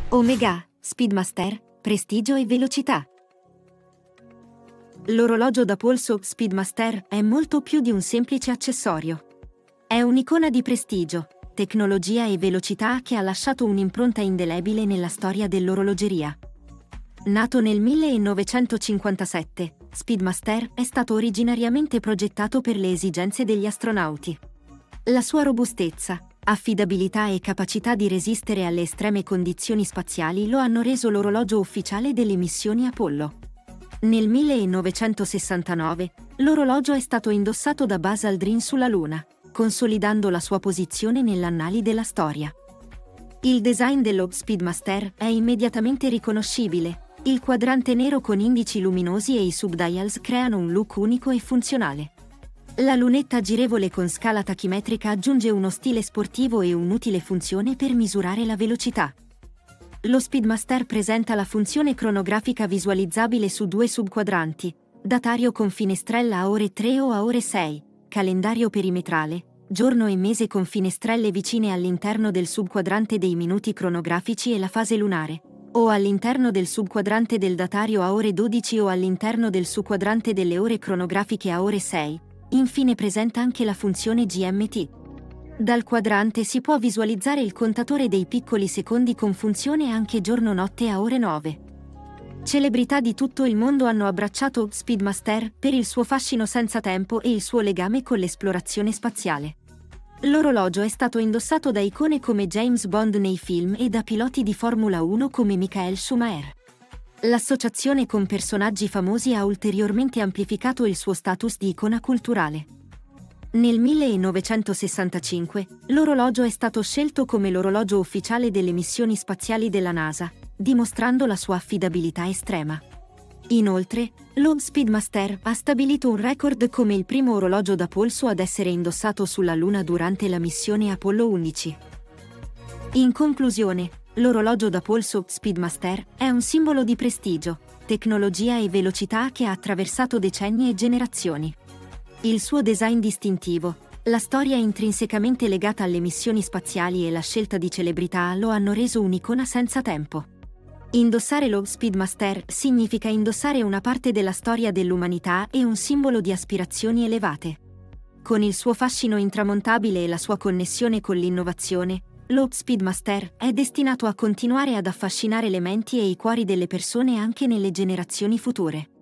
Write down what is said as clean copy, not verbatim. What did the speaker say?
Omega, Speedmaster, prestigio e velocità. L'orologio da polso Speedmaster è molto più di un semplice accessorio. È un'icona di prestigio, tecnologia e velocità che ha lasciato un'impronta indelebile nella storia dell'orologeria. Nato nel 1957, Speedmaster è stato originariamente progettato per le esigenze degli astronauti. La sua robustezza, affidabilità e capacità di resistere alle estreme condizioni spaziali lo hanno reso l'orologio ufficiale delle missioni Apollo. Nel 1969, l'orologio è stato indossato da Buzz Aldrin sulla Luna, consolidando la sua posizione nell'annali della storia. Il design dello Speedmaster è immediatamente riconoscibile. Il quadrante nero con indici luminosi e i subdials creano un look unico e funzionale. La lunetta girevole con scala tachimetrica aggiunge uno stile sportivo e un'utile funzione per misurare la velocità. Lo Speedmaster presenta la funzione cronografica visualizzabile su due subquadranti, datario con finestrella a ore 3 o a ore 6, calendario perimetrale, giorno e mese con finestrelle vicine all'interno del subquadrante dei minuti cronografici e la fase lunare, o all'interno del subquadrante del datario a ore 12 o all'interno del subquadrante delle ore cronografiche a ore 6. Infine presenta anche la funzione GMT. Dal quadrante si può visualizzare il contatore dei piccoli secondi con funzione anche giorno-notte a ore 9. Celebrità di tutto il mondo hanno abbracciato Speedmaster per il suo fascino senza tempo e il suo legame con l'esplorazione spaziale. L'orologio è stato indossato da icone come James Bond nei film e da piloti di Formula 1 come Michael Schumacher. L'associazione con personaggi famosi ha ulteriormente amplificato il suo status di icona culturale. Nel 1965, l'orologio è stato scelto come l'orologio ufficiale delle missioni spaziali della NASA, dimostrando la sua affidabilità estrema. Inoltre, lo Speedmaster ha stabilito un record come il primo orologio da polso ad essere indossato sulla Luna durante la missione Apollo 11. In conclusione, l'orologio da polso Speedmaster è un simbolo di prestigio, tecnologia e velocità che ha attraversato decenni e generazioni. Il suo design distintivo, la storia intrinsecamente legata alle missioni spaziali e la scelta di celebrità lo hanno reso un'icona senza tempo. Indossare lo Speedmaster significa indossare una parte della storia dell'umanità e un simbolo di aspirazioni elevate. Con il suo fascino intramontabile e la sua connessione con l'innovazione, lo Speedmaster è destinato a continuare ad affascinare le menti e i cuori delle persone anche nelle generazioni future.